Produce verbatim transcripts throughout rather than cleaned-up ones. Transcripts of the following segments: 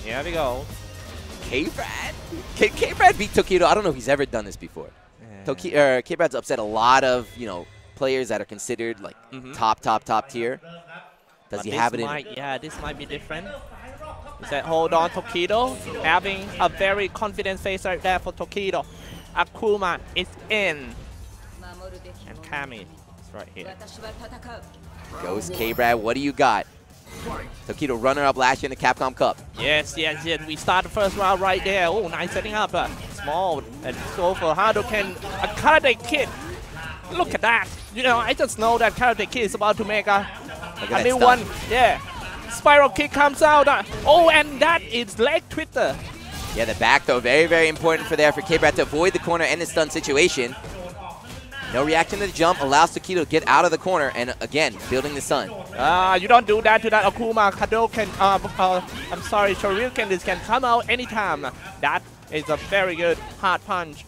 Here we go. Kbrad? Kbrad beat Tokido. I don't know if he's ever done this before. Yeah. Toki er, Kbrad's upset a lot of, you know, players that are considered like mm-hmm. top, top, top tier. Does but he have it might, in? Yeah, this might be different. He said, hold on, Tokido. Having a very confident face right there for Tokido. Akuma is in. And Kami is right here. Ghost Kbrad, what do you got? Tokido runner up last year in the Capcom Cup. Yes, yes, yes. We start the first round right there. Oh, nice setting up. Uh, small and so for Hadoken, a Karate Kid. Look at that. You know, I just know that Karate Kid is about to make a, a new one. Yeah. Spiral kick comes out. Uh, oh, and that is leg twister. Yeah, the back though, very, very important for there for Kbrad to avoid the corner and the stun situation. No reaction to the jump allows Tokido to get out of the corner and again, building the stun. Ah, uh, you don't do that to that Akuma. Hadoken, uh, uh, I'm sorry, Shoryuken, this can come out anytime. That is a very good hard punch.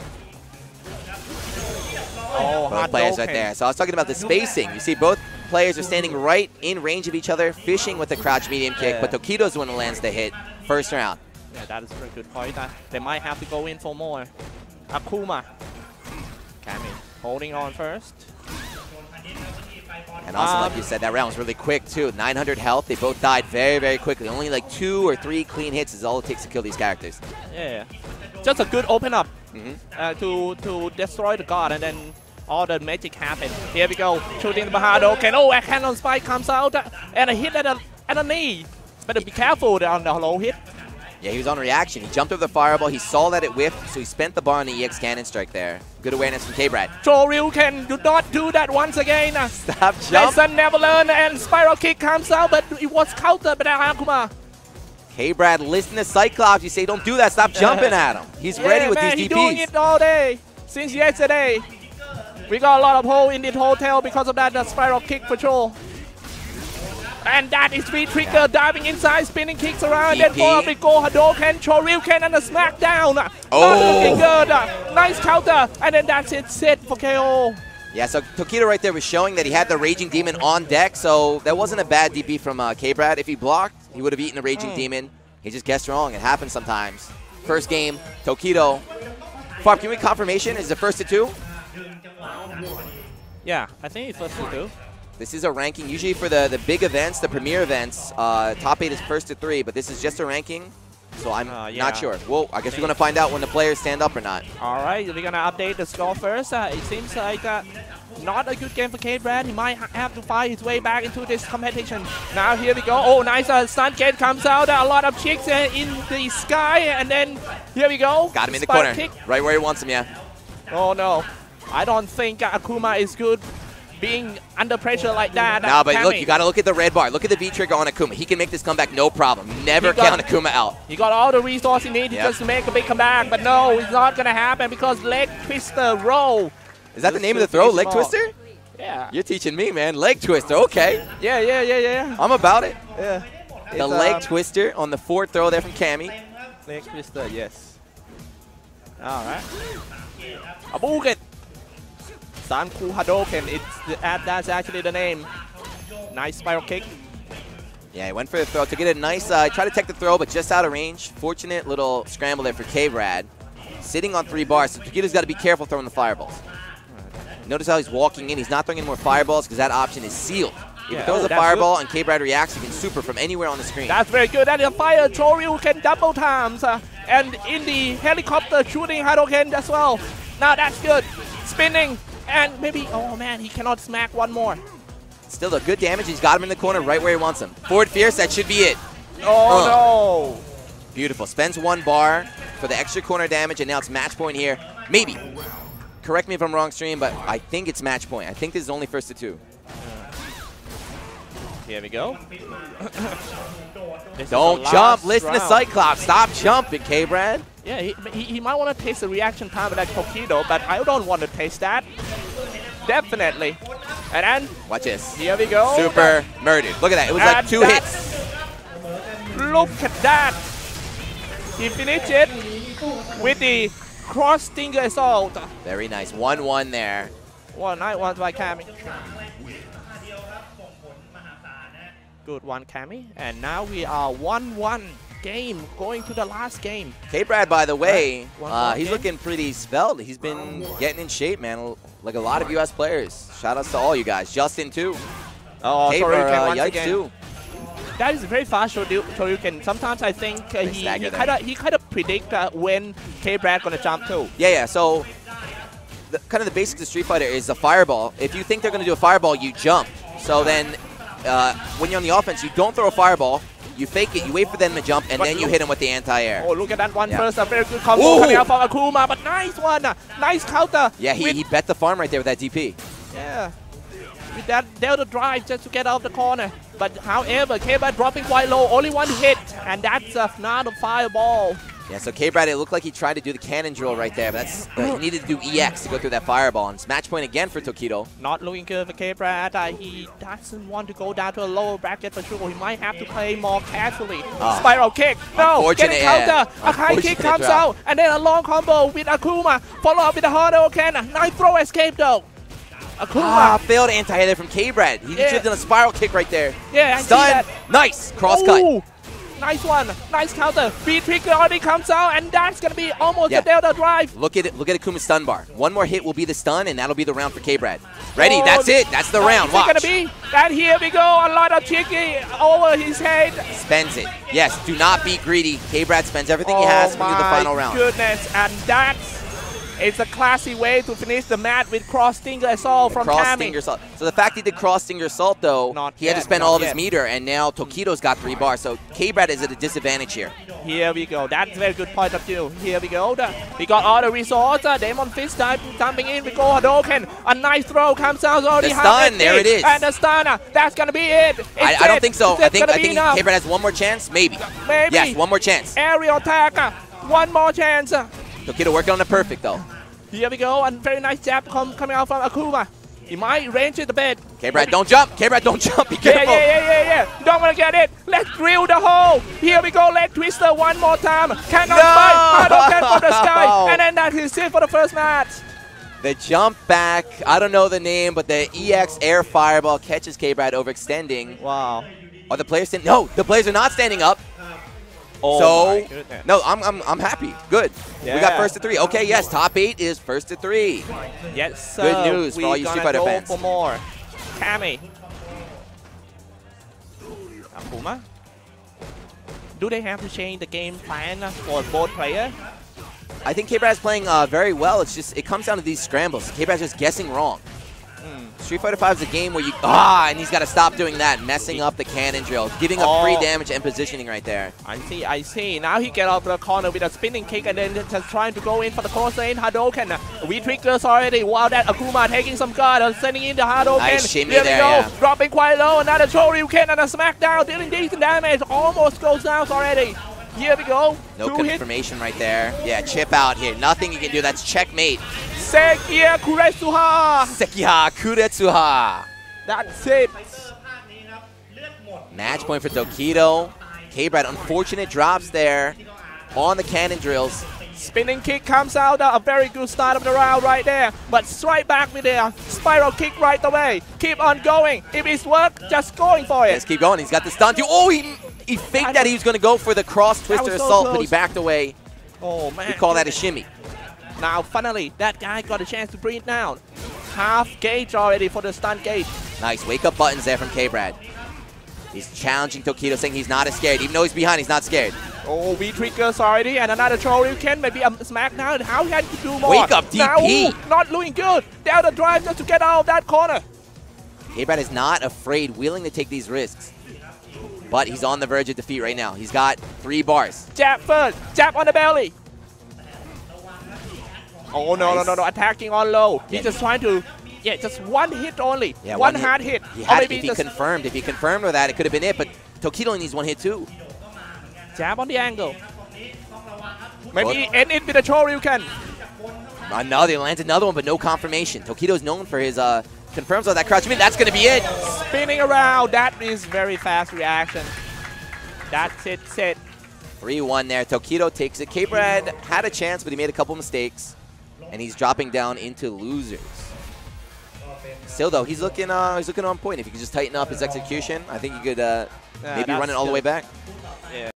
Oh, both players right there. So I was talking about the spacing. You see both players are standing right in range of each other, fishing with the crouch medium kick, yeah. but Tokido's the one who lands the hit first round. Yeah, that is a very good point. Uh, they might have to go in for more. Akuma. Kami holding on first. And also, um, like you said, that round was really quick too. nine hundred health. They both died very, very quickly. Only like two or three clean hits is all it takes to kill these characters. Yeah, just a good open up mm-hmm. uh, to to destroy the guard, and then all the magic happen. Here we go, shooting the Hadoken. Oh, a cannon spike comes out uh, and a hit at a at a knee. Better be careful on the low hit. Yeah, he was on reaction. He jumped over the fireball. He saw that it whiffed, so he spent the bar on the E X cannon strike there. Good awareness from Kbrad. Shoryuken, do not do that once again. Stop jump. Lesson never learned, and spiral kick comes out, but it was countered by Akuma. Kbrad, listen to Cyclops. You say, don't do that. Stop jumping at him. He's yeah, ready with man, these he's D Ps. He's doing it all day, since yesterday. We got a lot of hole in this hotel because of that, that spiral kick for sure. And that is re-trigger, yeah. diving inside, spinning kicks around, D P. and then for a big go, Hadoken, Shoryuken, and a smackdown. Oh. Not looking good. Nice counter, and then that's it, set for K O. Yeah, so Tokido right there was showing that he had the Raging Demon on deck, so that wasn't a bad D P from uh, Kbrad. If he blocked, he would have eaten the Raging mm. Demon. He just guessed wrong. It happens sometimes. First game, Tokido. Farb, can we confirmation? Is it first to two? Yeah, I think it's first to two. This is a ranking. Usually for the, the big events, the premier events, uh, top eight is first to three, but this is just a ranking, so I'm uh, yeah. not sure. Well, I guess we're going to find out when the players stand up or not. All right, we're going to update the score first. Uh, it seems like uh, not a good game for Kbrad. He might ha have to fight his way back into this competition. Now here we go. Oh, nice. Uh, Stun Gate comes out. Uh, a lot of chicks uh, in the sky, and then here we go. Got him in the Spike corner, kick. right where he wants him, yeah. Oh, no. I don't think uh, Akuma is good being under pressure like that. No, but Kami. Look, you got to look at the red bar. Look at the V-trigger on Akuma. He can make this comeback no problem. Never got, count Akuma out. He got all the resources he needs yep. just to make a big comeback, but no, it's not going to happen because leg twister roll. Is that the name of the throw, leg twister? Yeah. You're teaching me, man. Leg twister, okay. Yeah, yeah, yeah, yeah. I'm about it. Yeah. The it's, leg um, twister on the fourth throw there from Kami. Leg twister, yes. All right. A buget. Sanku Hadoken, it's the, that's actually the name. Nice spiral kick. Yeah, he went for the throw to get a nice, uh, try to take the throw, but just out of range. Fortunate little scramble there for Kbrad. Sitting on three bars, so Tokido's got to be careful throwing the fireballs. Right. Notice how he's walking in. He's not throwing any more fireballs because that option is sealed. If yeah, he throws oh, a fireball good. and Kbrad reacts, he can super from anywhere on the screen. That's very good. That is a fire. Shoryuken double times. Uh, and in the helicopter shooting Hadoken as well. Now that's good. Spinning. And maybe, oh man, he cannot smack one more. Still a good damage. He's got him in the corner right where he wants him. Forward Fierce, that should be it. Oh, oh. no. Beautiful. Spends one bar for the extra corner damage, and now it's match point here. Maybe. Correct me if I'm wrong, stream, but I think it's match point. I think this is only first to two. Here we go. Don't jump. Listen round. to Cyclops. Stop jumping, Kbrad. Yeah, he, he, he might want to taste the reaction time of that Tokido, but I don't want to taste that. Definitely. And then, watch this. Here we go. Super murdered. Look at that. It was and like two hits. Look at that. He finished it with the cross stinger assault. Very nice. one one there. One night, one by Kami. Good one, Kami. And now we are one one. game, going to the last game. Kbrad, by the way, Right. uh, he's game. looking pretty svelte. He's been getting in shape, man, like a lot of U S players. Shout outs to all you guys. Justin, too. Oh, Kbrad, sorry, uh, once Yikes, again. too. That is very fast, so you, so you can. Sometimes I think uh, he stagger he there. kind of he kind of predict uh, when Kbrad gonna jump too. Yeah, yeah. So, the, kind of the basics of Street Fighter is the fireball. If you think they're going to do a fireball, you jump. So then, uh, when you're on the offense, you don't throw a fireball. You fake it. You wait for them to jump, and But then you look- hit them with the anti-air. Oh, look at that one Yeah. first. A very good combo Ooh. coming out from Akuma, but nice one. uh, Nice counter. Yeah, he, with, he bet the farm right there with that D P. yeah. With that Delta drive just to get out of the corner. But however, Kbrad dropping quite low, only one hit, and that's uh, not a fireball. Yeah, so Kbrad, it looked like he tried to do the cannon drill right there, but that's uh, he needed to do E X to go through that fireball. And it's match point again for Tokido. Not looking good for Kbrad. Uh, he doesn't want to go down to a lower bracket for sure. He might have to play more carefully. Ah. Spiral kick. No, Unfortunate, getting yeah. counter. A high kick Unfortunate comes drop. out, and then a long combo with Akuma. Follow up with a Hadouken. Nice throw escape though. Akuma. Ah, failed anti-hit there from Kbrad. He Yeah. should have done a spiral kick right there. Yeah, I see Stun. that. Nice. Cross cut. Ooh, nice one. Nice counter. Beat trigger already comes out, and that's gonna be almost Yeah. a Delta drive. Look at it. Look at Akuma's stun bar. One more hit will be the stun, and that'll be the round for Kbrad. Ready? Oh, That's it. That's the what round. is it Watch. gonna be? And here we go. A lot of tricky over his head. Spends it. Yes. Do not be greedy. Kbrad spends everything he has to do the final round. Oh my goodness, and that's it's a classy way to finish the match with cross stinger assault from Cross Kami. stinger salt. So the fact he did cross stinger salt though, Not he had to yet, spend not all of yet. his meter, and now Tokido's got three bars. So Kbrad is at a disadvantage here. Here we go. That's a very good point of view. Here we go. The- We got all the resources. Uh, Demon Fist type jumping in. We go Hadouken. A nice throw comes out. Already The stun, one hundred there it is. And the stunner. That's gonna be it. It's I, I don't it. think so. It's I think gonna I be think enough. Kbrad has one more chance. Maybe. Maybe. Yes, one more chance. Aerial attack. uh, One more chance. uh. Tokido working on the perfect though. Here we go. And very nice jab com coming out from Akuma. He might range it a bit. Kbrad, don't jump. Kbrad, don't jump. Be Yeah, careful. yeah, yeah, yeah, yeah. You don't want to get it. Let's drill the hole. Here we go. Leg twister one more time. Cannot No! fight. Hadouken from the sky. And then that is it for the first match. The jump back, I don't know the name, but the E X air fireball catches Kbrad overextending. Wow. Are the players standing? No, the players are not standing up. Oh so, my goodness. no, I'm, I'm, I'm happy. Good. We got Yeah. first to three. Okay, yes, top eight is first to three. Yes, sir. Good news for we all you Street gonna Fighter go fans. for more. Kami. Akuma. Do they have to change the game plan for both players? I think Kbrad's playing uh, very well. It's just, it comes down to these scrambles. Kbrad's just guessing wrong. Street Fighter five is a game where you, ah, and he's got to stop doing that, messing up the cannon drill, giving up free Oh. damage and positioning right there. I see, I see. Now he get out of the corner with a spinning kick and then just trying to go in for the cross lane Hadouken. We triggers already. Wow, that Akuma taking some guard, uh, sending in the Hadouken. Nice shimmy Here there, we go, yeah. dropping quite low. Another Shoryuken and a smackdown, dealing decent damage. Almost goes down already. Here we go. No Two hits. confirmation right there. Yeah, chip out here. Nothing you can do. That's checkmate. Sekia Kuretsuha. Sekiha Kuretsuha. That's it. Match point for Tokido. Kbrad, unfortunate drops there on the cannon drills. Spinning kick comes out. Uh, a very good start of the round right there. But straight back with a spiral kick right away. Keep on going. If it's work, just going for it. Let's keep going. He's got the stun too. Oh, he, he faked that he was going to go for the cross twister was so assault, but he close. backed away. Oh, man. We call that a shimmy. Now, finally, that guy got a chance to breathe down. Half gauge already for the stun gauge. Nice wake up buttons there from Kbrad. He's challenging Tokido, saying he's not as scared. Even though he's behind, he's not scared. Oh, V triggers already, and another Shoryuken, maybe a smackdown. How can you do more? Wake up, D P. Now, ooh, not doing good. Down the drive just to get out of that corner. Kbrad is not afraid, willing to take these risks. But he's on the verge of defeat right now. He's got three bars. Jab first, jab on the belly. Oh, no, Nice. no, no, no, attacking on low. He's Yeah. just trying to, yeah, just one hit only. Yeah, one, one hit. hard hit. He Or had, maybe if he just confirmed, if he confirmed with that, it could have been it. But Tokido needs one hit too. jab on the angle. Maybe end it with a Shoryuken. Another lands another one, but no confirmation. Tokido's known for his uh, confirms on that crouch. I mean, that's going to be it. Spinning around. That is very fast reaction. That's it, set. three one there. Tokido takes it. Kbrad had a chance, but he made a couple mistakes. And he's dropping down into losers. Still, though, he's looking uh, he's looking on point. If he could just tighten up his execution, I think he could uh, Yeah, maybe run that's it all the good. way back. Yeah.